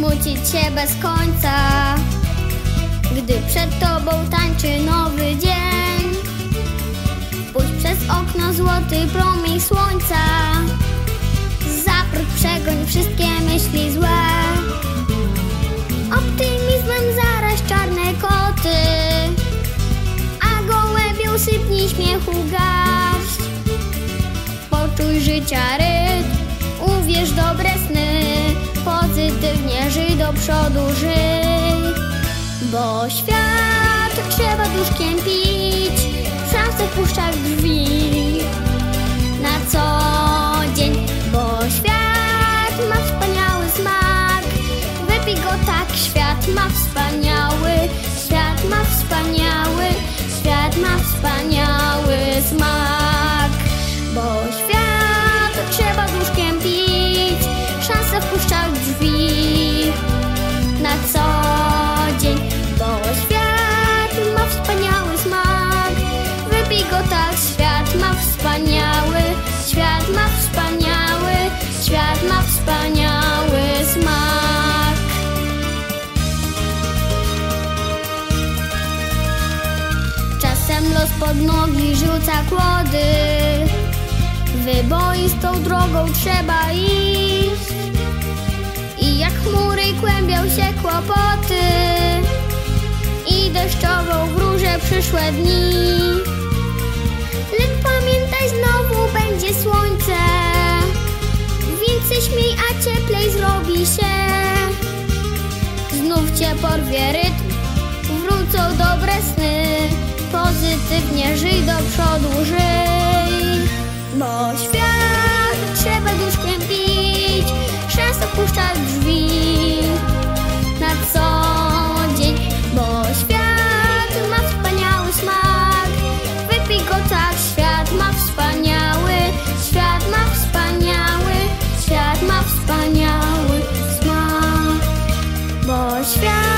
smucić się bez końca, gdy przed tobą tańczy nowy dzień. Spójrz przez okno, złoty promień słońca, za próg przegoń wszystkie myśli złe. Optymizmem zaraź czarne koty, a gołębią sypnij śmiechu garść. Poczuj życia rytm, uwierz dobre sny, pozytywnie żyj, do przodu żyj. Bo świat trzeba duszkiem pić, szansę wpuszcza w drzwi na co dzień. Bo świat ma wspaniały smak, wypij go tak, świat ma wspaniały, świat ma wspaniały, świat ma wspaniały smak. Bo świat trzeba duszkiem pić, szansę wpuszcza w drzwi na co dzień. Bo świat ma wspaniały smak, wypij go tak, świat ma wspaniały, świat ma wspaniały, świat ma wspaniały smak. Czasem los pod nogi rzuca kłody, wyboistą drogą trzeba iść. I jak chmury kłębią się kłopoty, i deszczową wróżę przyszłe dni. Lecz pamiętaj, znowu będzie słońce, więc się śmiej, a cieplej zrobi się. Znów cię porwie rytm, wrócą dobre sny, pozytywnie żyj, do przodu żyj. Bo świat trzeba duszkiem pić, szansę wpuszcza w drzwi na co dzień. Bo świat ma wspaniały smak, wypij go tak, świat ma wspaniały, świat ma wspaniały, świat ma wspaniały smak. Bo świat